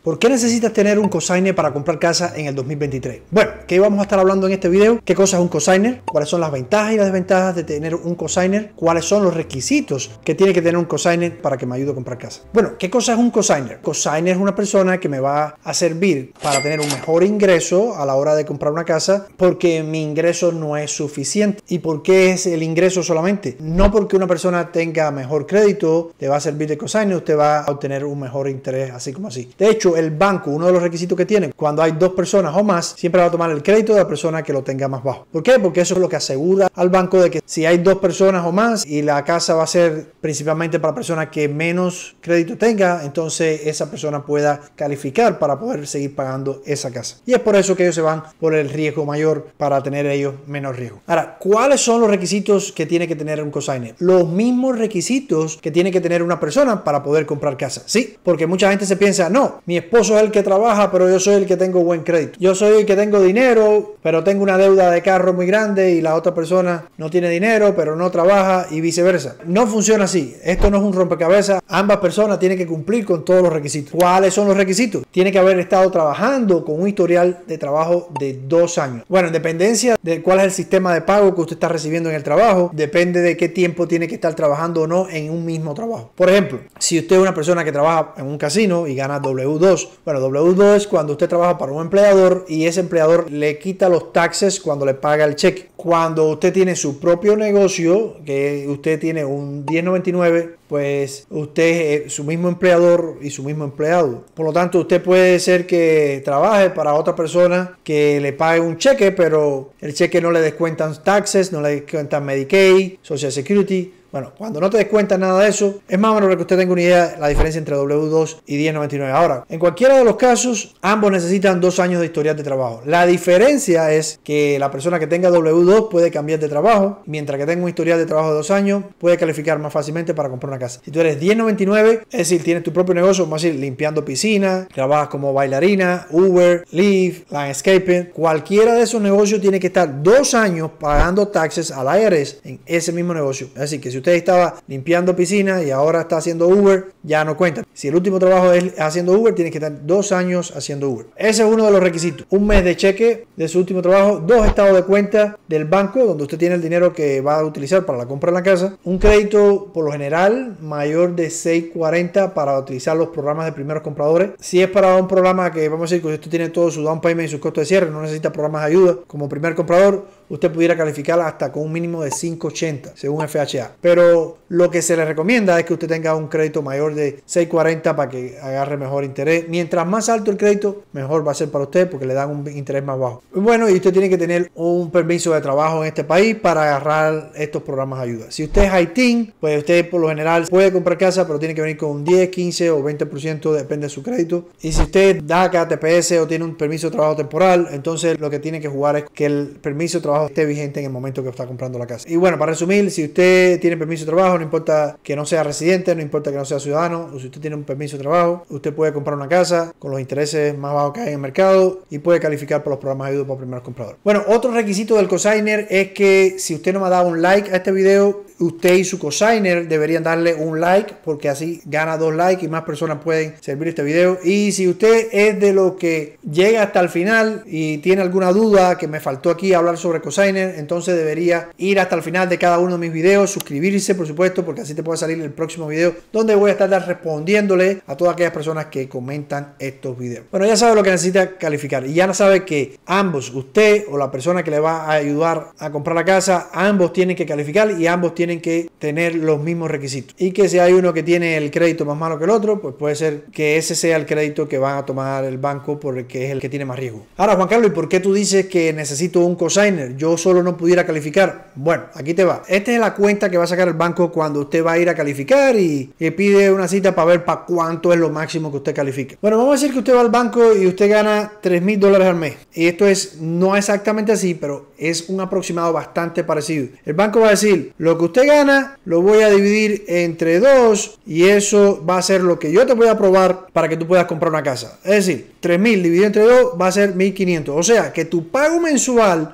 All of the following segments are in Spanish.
¿Por qué necesitas tener un cosigner para comprar casa en el 2023? Bueno, ¿qué vamos a estar hablando en este video? ¿Qué cosa es un cosigner? ¿Cuáles son las ventajas y las desventajas de tener un cosigner? ¿Cuáles son los requisitos que tiene que tener un cosigner para que me ayude a comprar casa? Bueno, ¿qué cosa es un cosigner? Cosigner es una persona que me va a servir para tener un mejor ingreso a la hora de comprar una casa porque mi ingreso no es suficiente. ¿Y por qué es el ingreso solamente? No porque una persona tenga mejor crédito te va a servir de cosigner, usted va a obtener un mejor interés así como así. De hecho, el banco, uno de los requisitos que tiene, cuando hay dos personas o más, siempre va a tomar el crédito de la persona que lo tenga más bajo. ¿Por qué? Porque eso es lo que asegura al banco de que si hay dos personas o más y la casa va a ser principalmente para personas que menos crédito tenga, entonces esa persona pueda calificar para poder seguir pagando esa casa. Y es por eso que ellos se van por el riesgo mayor para tener ellos menos riesgo. Ahora, ¿cuáles son los requisitos que tiene que tener un cosigner? Los mismos requisitos que tiene que tener una persona para poder comprar casa. Sí, porque mucha gente se piensa, no, mi esposo es el que trabaja, pero yo soy el que tengo buen crédito. Yo soy el que tengo dinero, pero tengo una deuda de carro muy grande y la otra persona no tiene dinero, pero no trabaja y viceversa. No funciona así. Esto no es un rompecabezas. Ambas personas tienen que cumplir con todos los requisitos. ¿Cuáles son los requisitos? Tiene que haber estado trabajando con un historial de trabajo de 2 años. Bueno, en dependencia de cuál es el sistema de pago que usted está recibiendo en el trabajo, depende de qué tiempo tiene que estar trabajando o no en un mismo trabajo. Por ejemplo, si usted es una persona que trabaja en un casino y gana W2, bueno, W2 es cuando usted trabaja para un empleador y ese empleador le quita los taxes cuando le paga el cheque. Cuando usted tiene su propio negocio, que usted tiene un 1099, pues usted es su mismo empleador y su mismo empleado. Por lo tanto, usted puede ser que trabaje para otra persona que le pague un cheque, pero el cheque no le descuentan taxes, no le descuentan Medicaid, Social Security. Bueno, cuando no te descuentan nada de eso, es más o menos para que usted tenga una idea de la diferencia entre W2 y 1099. Ahora, en cualquiera de los casos, ambos necesitan 2 años de historial de trabajo. La diferencia es que la persona que tenga W2 puede cambiar de trabajo, mientras que tenga un historial de trabajo de 2 años, puede calificar más fácilmente para comprar una casa. Si tú eres 1099, es decir, tienes tu propio negocio, vamos a decir, limpiando piscina, trabajas como bailarina, Uber, Lyft, landscaping, cualquiera de esos negocios tiene que estar 2 años pagando taxes al IRS en ese mismo negocio. Así que si usted estaba limpiando piscina y ahora está haciendo Uber, ya no cuenta. Si el último trabajo es haciendo Uber, tiene que estar 2 años haciendo Uber. Ese es uno de los requisitos. 1 mes de cheque de su último trabajo, 2 estados de cuenta del banco donde usted tiene el dinero que va a utilizar para la compra de la casa, un crédito por lo general mayor de 640 para utilizar los programas de primeros compradores. Si es para un programa que vamos a decir que usted tiene todo su down payment y sus costos de cierre, no necesita programas de ayuda como primer comprador, usted pudiera calificar hasta con un mínimo de 580 según FHA. Pero lo que se le recomienda es que usted tenga un crédito mayor de 640 para que agarre mejor interés. Mientras más alto el crédito, mejor va a ser para usted porque le dan un interés más bajo. Bueno, y usted tiene que tener un permiso de trabajo en este país para agarrar estos programas de ayuda. Si usted es ITIN, pues usted por lo general puede comprar casa, pero tiene que venir con un 10, 15 o 20%, depende de su crédito. Y si usted DACA, TPS o tiene un permiso de trabajo temporal, entonces lo que tiene que jugar es que el permiso de trabajo esté vigente en el momento que está comprando la casa. Y bueno, para resumir, si usted tiene permiso de trabajo, no importa que no sea residente, no importa que no sea ciudadano, o si usted tiene un permiso de trabajo, usted puede comprar una casa con los intereses más bajos que hay en el mercado y puede calificar por los programas de ayuda para primeros compradores. Bueno, otro requisito del cosigner es que si usted no me ha dado un like a este video, usted y su cosigner deberían darle un like porque así gana 2 likes y más personas pueden servir este video. Y si usted es de lo que llega hasta el final y tiene alguna duda que me faltó aquí hablar sobre cosigner, entonces debería ir hasta el final de cada uno de mis videos, suscribirse por supuesto porque así te puede salir el próximo video donde voy a estar respondiéndole a todas aquellas personas que comentan estos videos. Bueno, ya sabe lo que necesita calificar y ya no sabe que ambos, usted o la persona que le va a ayudar a comprar la casa, ambos tienen que calificar y ambos tienen que tener los mismos requisitos. Y que si hay uno que tiene el crédito más malo que el otro, pues puede ser que ese sea el crédito que van a tomar el banco porque es el que tiene más riesgo. Ahora, Juan Carlos, ¿y por qué tú dices que necesito un cosigner? Yo solo no pudiera calificar. Bueno, aquí te va. Esta es la cuenta que va a sacar el banco cuando usted va a ir a calificar y pide una cita para ver para cuánto es lo máximo que usted califica. Bueno, vamos a decir que usted va al banco y usted gana $3,000 al mes. Y esto es no exactamente así, pero es un aproximado bastante parecido. El banco va a decir, lo que usted gana lo voy a dividir entre 2 y eso va a ser lo que yo te voy a aprobar para que tú puedas comprar una casa. Es decir, 3,000 dividido entre 2 va a ser 1,500. O sea que tu pago mensual no puede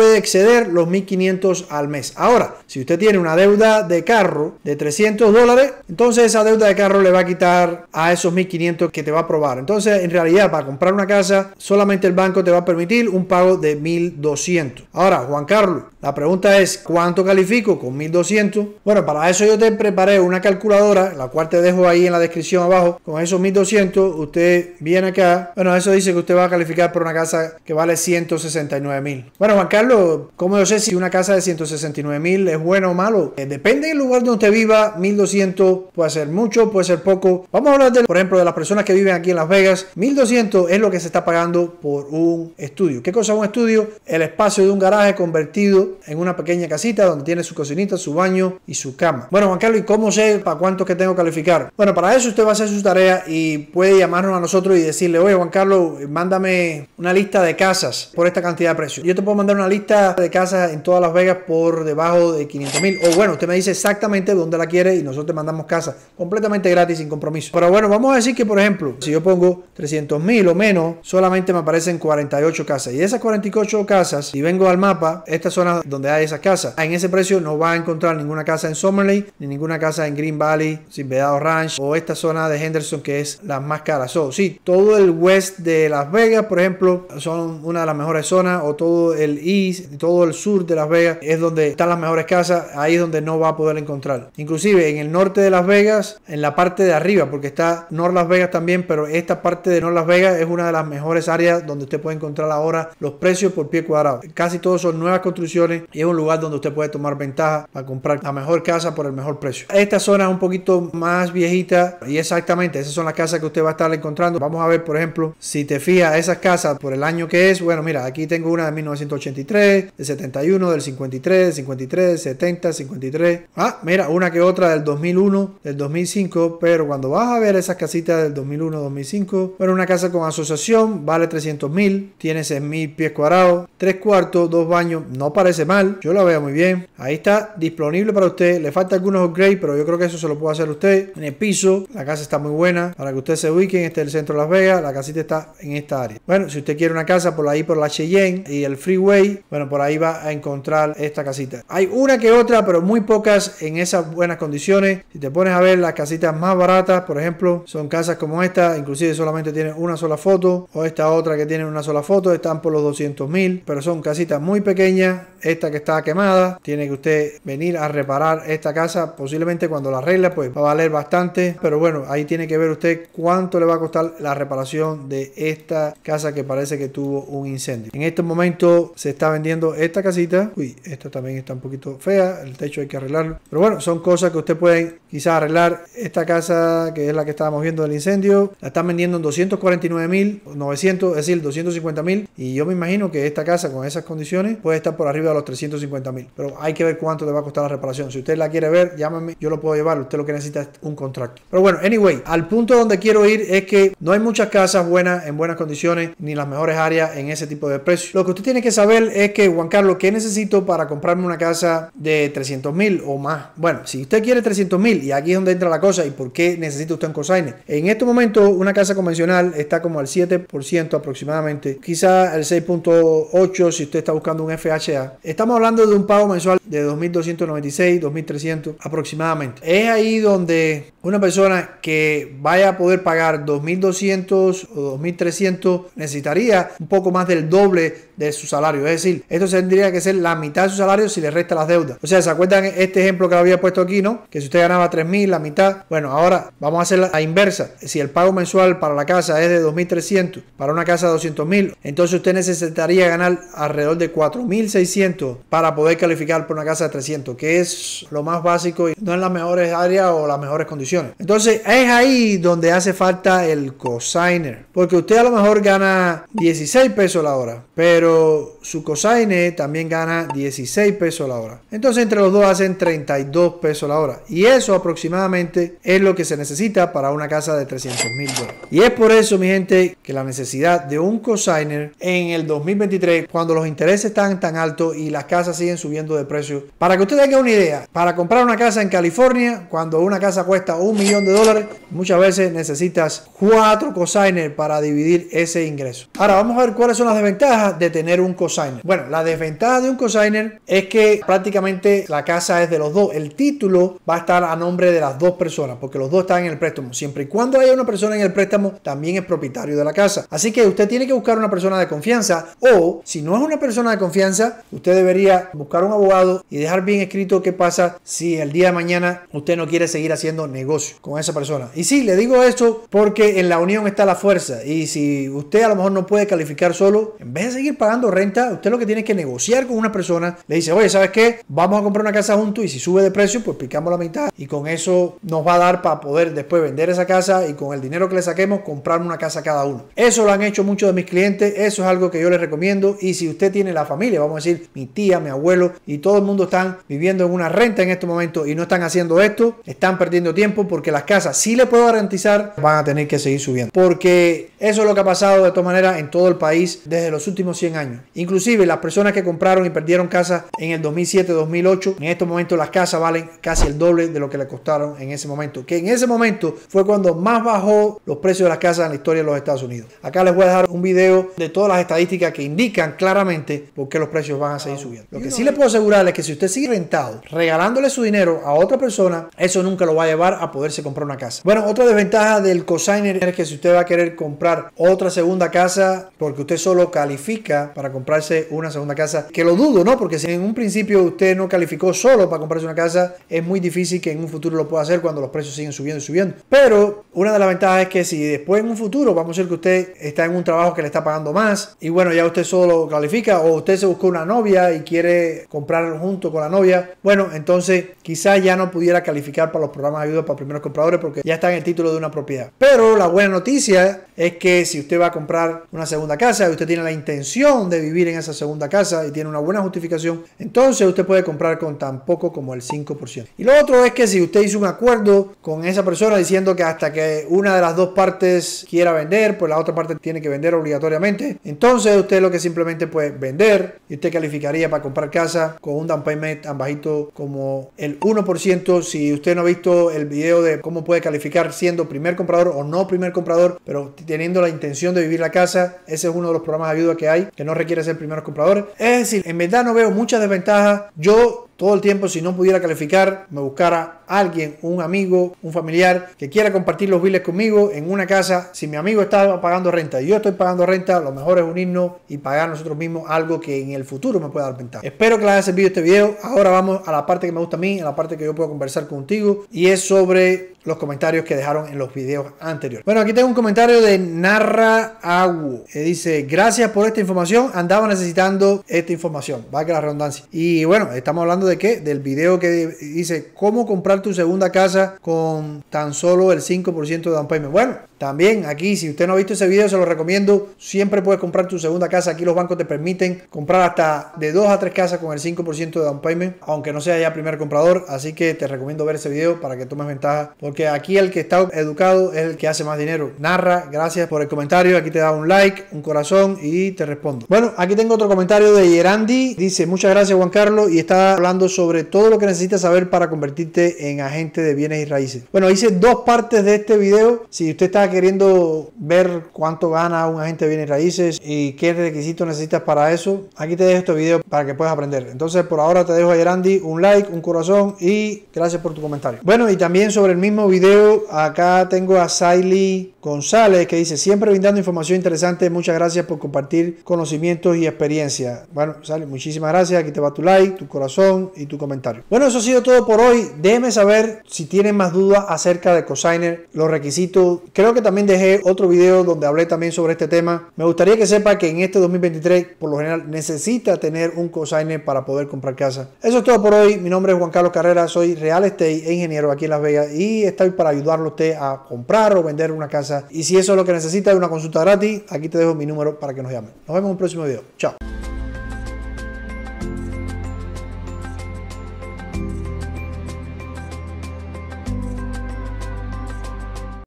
puede exceder los 1.500 al mes. Ahora, si usted tiene una deuda de carro de $300, entonces esa deuda de carro le va a quitar a esos 1.500 que te va a aprobar. Entonces, en realidad, para comprar una casa, solamente el banco te va a permitir un pago de 1.200. Ahora, Juan Carlos, la pregunta es, ¿cuánto califico con 1.200? Bueno, para eso yo te preparé una calculadora, la cual te dejo ahí en la descripción abajo. Con esos 1.200, usted viene acá. Bueno, eso dice que usted va a calificar por una casa que vale 169.000. Bueno, Juan Carlos, ¿cómo yo sé si una casa de 169.000 es buena o malo? Depende del lugar donde usted viva. 1.200 puede ser mucho, puede ser poco. Vamos a hablar, por ejemplo, de las personas que viven aquí en Las Vegas. 1.200 es lo que se está pagando por un estudio. ¿Qué cosa es un estudio? El espacio de un garaje convertido en una pequeña casita donde tiene su cocinita, su baño y su cama. Bueno, Juan Carlos, ¿y cómo sé para cuánto que tengo que calificar? Bueno, para eso usted va a hacer su tarea y puede llamarnos a nosotros y decirle, oye, Juan Carlos, mándame una lista de casas por esta cantidad de precios. Yo te puedo mandar una lista de casas en todas Las Vegas por debajo de 500.000. O bueno, usted me dice exactamente dónde la quiere y nosotros te mandamos casas completamente gratis, sin compromiso. Pero bueno, vamos a decir que, por ejemplo, si yo pongo 300.000 o menos, solamente me aparecen 48 casas. Y de esas 48 casas, si vengo al mapa, esta zona donde hay esas casas, en ese precio no va a encontrar ninguna casa en Summer Lake, ni ninguna casa en Green Valley, Vedado Ranch o esta zona de Henderson, que es la más cara. Sí, todo el west de Las Vegas, por ejemplo, son una de las mejores zonas, o todo el east, todo el sur de Las Vegas es donde están las mejores casas. Ahí es donde no va a poder encontrar. Inclusive en el norte de Las Vegas, en la parte de arriba, porque está North Las Vegas también, pero esta parte de North Las Vegas es una de las mejores áreas donde usted puede encontrar ahora los precios por pie cuadrado. Casi todos son nuevas construcciones y es un lugar donde usted puede tomar ventaja para comprar la mejor casa por el mejor precio. Esta zona es un poquito más viejita y exactamente esas son las casas que usted va a estar encontrando. Vamos a ver, por ejemplo, si te fijas esas casas por el año que es. Bueno, mira, aquí tengo una de 1983, de 71, del 53, del 53, del 70, 53. Ah, mira, una que otra del 2001, del 2005, pero cuando vas a ver esas casitas del 2001, 2005, bueno, una casa con asociación vale 300.000, tiene 6.000 pies cuadrados, 3 cuartos, 2 baños, no parece mal, yo la veo muy bien. Ahí está disponible para usted, le falta algunos upgrades, pero yo creo que eso se lo puede hacer usted. En el piso, la casa está muy buena, para que usted se ubique en el centro de Las Vegas, la casita está en esta área. Bueno, si usted quiere una casa por ahí, por la Cheyenne y el Freeway, bueno, por ahí va a encontrar esta casita. Hay una que otra, pero muy pocas en esas buenas condiciones. Si te pones a ver las casitas más baratas, por ejemplo, son casas como esta, inclusive solamente tienen una sola foto, o esta otra que tiene una sola foto, están por los 200.000, pero son casitas muy pequeñas. Esta que está quemada, tiene que usted venir a reparar esta casa, posiblemente cuando la arregla pues va a valer bastante, pero bueno, ahí tiene que ver usted cuánto le va a costar la reparación de esta casa que parece que tuvo un incendio. En este momento se está vendiendo esta casita. Uy, esta también está un poquito fea, el techo hay que arreglarlo, pero bueno, son cosas que usted puede quizás arreglar. Esta casa, que es la que estábamos viendo del incendio, la están vendiendo en 249.900, es decir, 250.000, y yo me imagino que esta casa con esas condiciones puede estar por arriba de los 350.000, pero hay que ver cuánto le va a costar la reparación. Si usted la quiere ver, llámame, yo lo puedo llevar. Usted lo que necesita es un contrato. Pero bueno, anyway, al punto donde quiero ir es que no hay muchas casas buenas, en buenas condiciones, ni las mejores áreas en ese tipo de precios. Lo que usted tiene que saber es que, Juan Carlos, ¿qué necesito para comprarme una casa de 300.000 o más? Bueno, si usted quiere 300.000, y aquí es donde entra la cosa, y por qué necesita usted un cosigner. En este momento, una casa convencional está como al 7% aproximadamente, quizá el 6.8% si usted está buscando un FHA. Estamos hablando de un pago mensual de 2.296, 2.300 aproximadamente. Es ahí donde una persona que vaya a poder pagar 2.200 o 2.300 necesitaría un poco más del doble de su salario. Es decir, esto tendría que ser la mitad de su salario si le resta las deudas. O sea, ¿se acuerdan este ejemplo que había puesto aquí, no? Que si usted ganaba 3.000, la mitad. Bueno, ahora vamos a hacer la inversa. Si el pago mensual para la casa es de 2.300, para una casa de 200.000, entonces usted necesitaría ganar alrededor de 4.600 para poder calificar por una casa de 300, que es lo más básico y no en las mejores áreas o las mejores condiciones. Entonces es ahí donde hace falta el cosigner, porque usted a lo mejor gana 16 pesos la hora, pero su cosigner también gana 16 pesos la hora. Entonces entre los dos hacen 32 pesos la hora, y eso aproximadamente es lo que se necesita para una casa de $300.000. Y es por eso, mi gente, que la necesidad de un cosigner en el 2023, cuando los intereses están tan altos y las casas siguen subiendo de precio. Para que usted tenga una idea, para comprar una casa en California, cuando una casa cuesta $1 millón, muchas veces necesitas 4 cosigners para dividir ese ingreso. Ahora vamos a ver cuáles son las desventajas de tener un cosigner. Bueno, Bueno, la desventaja de un cosigner es que prácticamente la casa es de los dos. El título va a estar a nombre de las dos personas porque los dos están en el préstamo. Siempre y cuando haya una persona en el préstamo, también es propietario de la casa. Así que usted tiene que buscar una persona de confianza, o si no es una persona de confianza, usted debería buscar un abogado y dejar bien escrito qué pasa si el día de mañana usted no quiere seguir haciendo negocio con esa persona. Y sí, le digo esto porque en la unión está la fuerza, y si usted a lo mejor no puede calificar solo, en vez de seguir pagando renta, usted lo que tiene es que negociar con una persona. Le dice, oye, ¿sabes qué? Vamos a comprar una casa juntos y si sube de precio, pues picamos la mitad y con eso nos va a dar para poder después vender esa casa y con el dinero que le saquemos comprar una casa cada uno. Eso lo han hecho muchos de mis clientes, eso es algo que yo les recomiendo. Y si usted tiene la familia, vamos a decir mi tía, mi abuelo y todo el mundo están viviendo en una renta en este momento y no están haciendo esto, están perdiendo tiempo, porque las casas, sí le puedo garantizar, van a tener que seguir subiendo, porque eso es lo que ha pasado de todas maneras en todo el país desde los últimos 100 años. Inclusive las personas que compraron y perdieron casas en el 2007-2008, en estos momentos las casas valen casi el doble de lo que le costaron en ese momento, que en ese momento fue cuando más bajó los precios de las casas en la historia de los Estados Unidos. Acá les voy a dejar un video de todas las estadísticas que indican claramente por qué los precios van a seguir subiendo. Lo que sí les puedo asegurar es que si usted sigue rentado, regalándole su dinero a otra persona, eso nunca lo va a llevar a poderse comprar una casa. Bueno, otra desventaja del cosigner es que si usted va a querer comprar otra segunda casa, porque usted solo califica para comprarse una segunda casa, que lo dudo, ¿no? Porque si en un principio usted no calificó solo para comprarse una casa, es muy difícil que en un futuro lo pueda hacer cuando los precios siguen subiendo y subiendo. Pero una de las ventajas es que si después en un futuro, vamos a decir que usted está en un trabajo que le está pagando más y bueno, ya usted solo califica, o usted se buscó una novia y quiere comprar junto con la novia, bueno, entonces quizás ya no pudiera calificar para los programas de ayuda para primeros compradores porque ya está en el título de una propiedad. Pero la buena noticia es que si usted va a comprar una segunda casa y usted tiene la intención de vivir en esa segunda casa y tiene una buena justificación, entonces usted puede comprar con tan poco como el 5%. Y lo otro es que si usted hizo un acuerdo con esa persona diciendo que hasta que una de las dos partes quiera vender, pues la otra parte tiene que vender obligatoriamente, entonces usted lo que simplemente puede vender y usted calificaría para comprar casa con un down payment tan bajito como el 1%. Si usted no ha visto el video de cómo puede calificar siendo primer comprador o no primer comprador, pero teniendo la intención de vivir la casa, ese es uno de los programas de ayuda que hay, que no requiere ser primeros compradores. Es decir, en verdad no veo muchas desventajas. Yo todo el tiempo, si no pudiera calificar, me buscara alguien, un amigo, un familiar que quiera compartir los biles conmigo en una casa. Si mi amigo está pagando renta y yo estoy pagando renta, lo mejor es unirnos y pagar nosotros mismos algo que en el futuro me pueda dar ventaja. Espero que les haya servido este video. Ahora vamos a la parte que me gusta a mí, a la parte que yo puedo conversar contigo, y es sobre los comentarios que dejaron en los videos anteriores. Bueno, aquí tengo un comentario de Narra Agu, que dice: gracias por esta información, andaba necesitando esta información, va que la redundancia. Y bueno, estamos hablando de qué, del video que dice cómo comprar tu segunda casa con tan solo el 5% de down payment. Bueno, también aquí, si usted no ha visto ese video, se lo recomiendo. Siempre puedes comprar tu segunda casa. Aquí los bancos te permiten comprar hasta de 2 a 3 casas con el 5% de down payment, aunque no sea ya primer comprador. Así que te recomiendo ver ese video para que tomes ventaja, porque aquí el que está educado es el que hace más dinero. Narra, gracias por el comentario. Aquí te da un like, un corazón y te respondo. Bueno, aquí tengo otro comentario de Yerandi. Dice: muchas gracias, Juan Carlos, y está hablando sobre todo lo que necesitas saber para convertirte en agente de bienes y raíces. Bueno, hice dos partes de este video. Si usted está queriendo ver cuánto gana un agente de bienes y raíces y qué requisitos necesitas para eso, aquí te dejo este video para que puedas aprender. Entonces, por ahora te dejo a Yerandi un like, un corazón y gracias por tu comentario. Bueno, y también sobre el mismo video, acá tengo a Saily González, que dice: siempre brindando información interesante, muchas gracias por compartir conocimientos y experiencia. Bueno, Saily, muchísimas gracias. Aquí te va tu like, tu corazón y tu comentario. Bueno, eso ha sido todo por hoy. Déjenme saber si tienen más dudas acerca de cosigner, los requisitos. Creo que también dejé otro video donde hablé también sobre este tema. Me gustaría que sepa que en este 2023, por lo general, necesita tener un cosigner para poder comprar casa. Eso es todo por hoy. Mi nombre es Juan Carlos Carrera, soy real estate e ingeniero aquí en Las Vegas y estoy para ayudarlo a usted a comprar o vender una casa. Y si eso es lo que necesita, de una consulta gratis, aquí te dejo mi número para que nos llamen. Nos vemos en un próximo video. Chao.